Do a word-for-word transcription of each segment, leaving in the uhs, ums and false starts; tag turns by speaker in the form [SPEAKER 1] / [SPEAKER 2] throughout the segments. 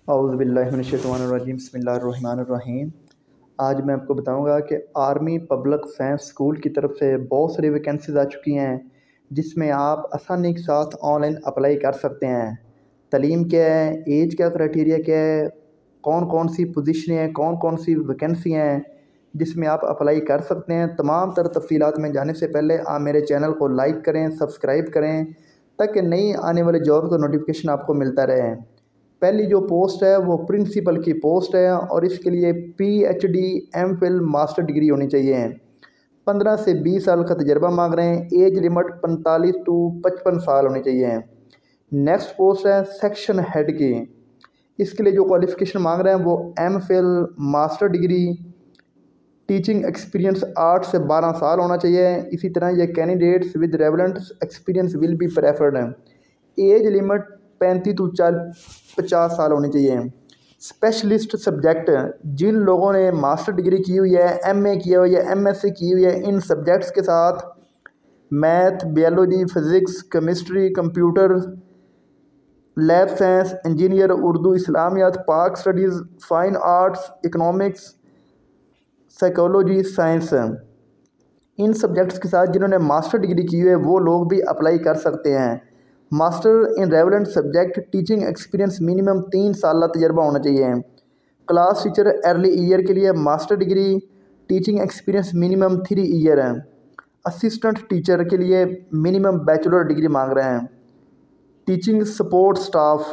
[SPEAKER 1] औज़ु बिल्लाहि मिनश्शैतानिर्रजीम बिस्मिल्लाहिर्रहमानिर्रहीम। आज मैं आपको बताऊंगा कि आर्मी पब्लिक साइंस स्कूल की तरफ से बहुत सारी वैकेंसीज़ आ चुकी हैं जिसमें आप आसानी के साथ ऑनलाइन अप्लाई कर सकते हैं। तलीम क्या है, एज का क्राइटेरिया क्या है, कौन कौन सी पोजीशनें हैं, कौन कौन सी वैकेंसी हैं जिसमें आप अप्लाई कर सकते हैं। तमाम तर तफ़सीलात में जाने से पहले आप मेरे चैनल को लाइक करें, सब्सक्राइब करें ताकि नई आने वाले जॉब का नोटिफिकेशन आपको मिलता रहे। पहली जो पोस्ट है वो प्रिंसिपल की पोस्ट है और इसके लिए P H D M Phil master degree होनी चाहिए। पंद्रह से बीस साल का तजर्बा मांग रहे हैं। एज लिमिट पैंतालीस टू पचपन साल होनी चाहिए। नेक्स्ट पोस्ट है सेक्शन हेड की। इसके लिए जो क्वालिफ़िकेशन मांग रहे हैं वो M Phil master degree, teaching experience आठ से बारह साल होना चाहिए। इसी तरह ये candidates with relevant experience will be preferred हैं। एज लिमिट पैंतीस टू चाल पचास साल होनी चाहिए। स्पेशलिस्ट सब्जेक्ट, जिन लोगों ने मास्टर डिग्री की हुई है, एमए किया हुआ है, एमएससी की हुई है इन सब्जेक्ट्स के साथ math, biology, physics, chemistry, computer, lab science, engineer, Urdu, इस्लामियात, Pak studies, fine arts, economics, psychology, science, इन सब्जेक्ट्स के साथ जिन्होंने मास्टर डिग्री की हुई है वो लोग भी अप्लाई कर सकते हैं। Master in relevant subject, teaching experience minimum तीन साल का तजर्बा होना चाहिए। क्लास टीचर अर्ली ईयर के लिए master degree, teaching experience minimum three year है। असिस्टेंट टीचर के लिए मिनिमम बैचलर डिग्री मांग रहे हैं। Teaching support staff,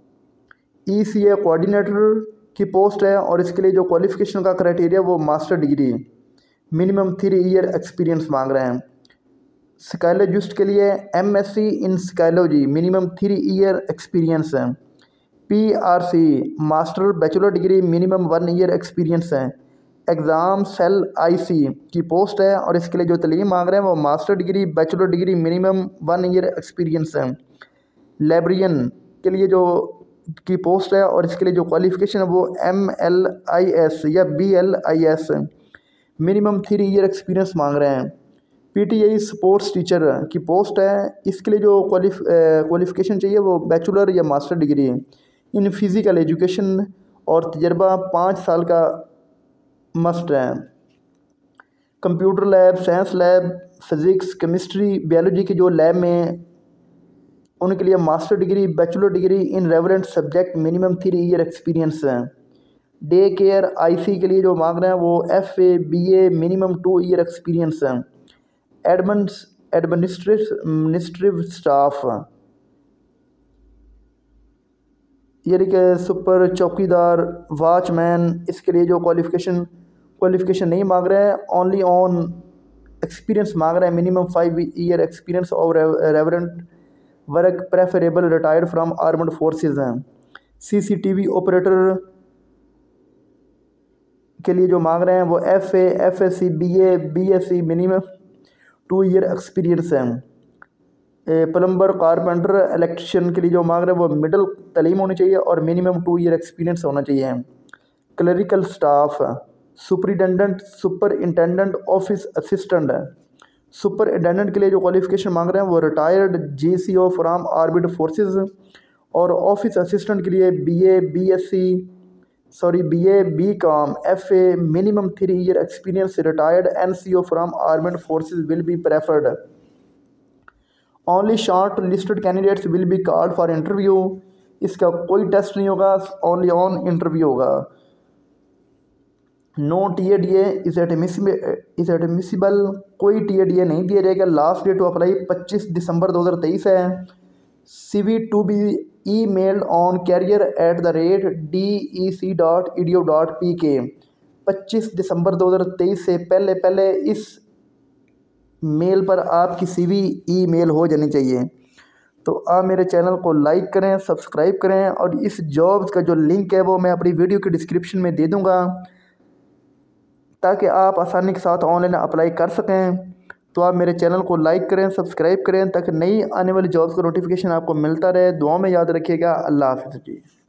[SPEAKER 1] E C A coordinator की पोस्ट है और इसके लिए जो क्वालिफ़िकेशन का क्राइटेरिया वो master degree, minimum three year experience मांग रहे हैं। साइकोलॉजिस्ट के लिए M S C in psychology, minimum three year experience है। P R C master bachelor degree, minimum one year experience है। एग्ज़ाम सेल आई सी की post है और इसके लिए जो तलीम मांग रहे हैं वो master degree, bachelor degree, minimum one year experience है। लाइब्रेरियन के लिए जो की पोस्ट है और इसके लिए जो क्वालिफ़िकेशन है वो एम एल आई एस या B L I S, minimum three year experience मांग रहे हैं। P T I sports teacher की पोस्ट है, इसके लिए जो क्वालिफ क्वालिफ़िकेशन चाहिए वो बैचलर या master degree in physical education और तजर्बा पाँच साल का मस्ट है। Computer lab, science lab, physics, chemistry, biology के जो लैब में उनके लिए master degree, bachelor degree in relevant subject, minimum three year experience है। डे केयर आई सी के लिए जो मांग रहे हैं वो F A B A, minimum two year experience है। एडमंस एडमिनिस्ट्रेटिव स्टाफ यानी कि सुपर चौकीदार, वॉचमैन, इसके लिए जो क्वालिफ़िकेशन क्वालिफ़िकेशन नहीं मांग रहे हैं, ओनली ऑन एक्सपीरियंस मांग रहे हैं। मिनिमम फाइव ईयर एक्सपीरियंस और relevant work preferable retired from armed forces हैं। C C T V operator के लिए जो मांग रहे हैं वो F A, F S C, B A, B S C, minimum two year experience है। प्लम्बर, कारपेंटर, इलेक्ट्रिशियन के लिए जो मांग रहे हैं वो मिडिल तलीम होनी चाहिए और मिनिमम टू ईयर एक्सपीरियंस होना चाहिए। Clerical staff, superintendent, superintendent, office assistant है। सुपरिटेंडेंट के लिए जो क्वालिफ़िकेशन मांग रहे हैं वो retired G C O from armed forces और ऑफिस असिस्टेंट के लिए B A, B S C sorry B A, B com, F A, minimum three year experience, retired N C O from armed forces will be preferred. Only shortlisted candidates will be called for interview. इसका कोई test नहीं होगा, only on interview होगा। No T A D A is is admissible, कोई T A D A नहीं दिया जाएगा। Last date to apply पच्चीस दिसंबर दो हज़ार तेईस है। C V to be emailed on career at the rate D E C dot E D O dot P K. पच्चीस दिसंबर दो हज़ार तेईस से पहले पहले इस मेल पर आपकी सी वी ई मेल हो जानी चाहिए। तो आप मेरे चैनल को लाइक करें, सब्सक्राइब करें और इस जॉब का जो लिंक है वो मैं अपनी वीडियो के डिस्क्रिप्शन में दे दूँगा ताकि आप आसानी के साथ ऑनलाइन अप्लाई कर सकें। तो आप मेरे चैनल को लाइक करें, सब्सक्राइब करें ताकि नई आने वाली जॉब्स का नोटिफिकेशन आपको मिलता रहे। दुआ में याद रखिएगा। अल्लाह हाफ़िज़ जी।